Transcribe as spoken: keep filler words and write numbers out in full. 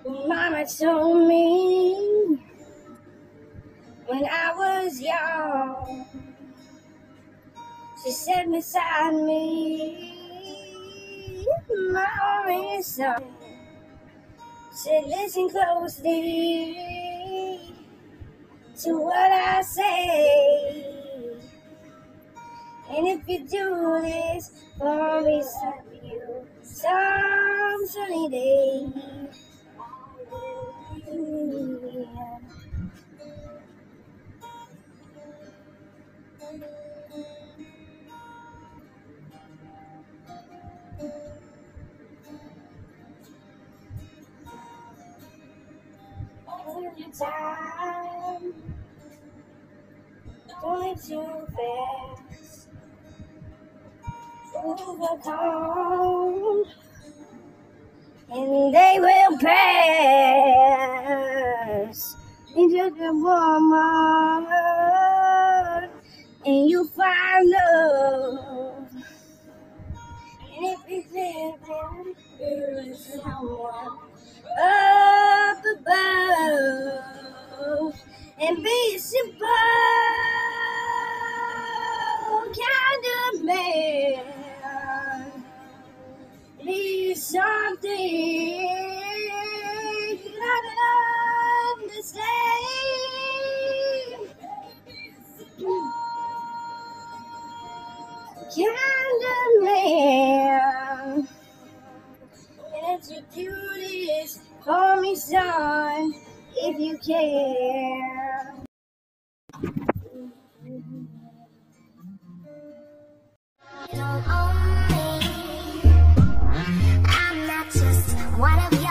Mama told me when I was young, she sat beside me, my only son. Said, listen closely to what I say, and if you do this for me, some you some sunny day. Your time going too fast, overcome, and they will pass into the moment, and you find love. And if it's living, there is someone up above, and be a simple kind of man. Be something you not understand. Kind of man. And if you do this for me, son, if you care. You don't own me. I'm not just one of you.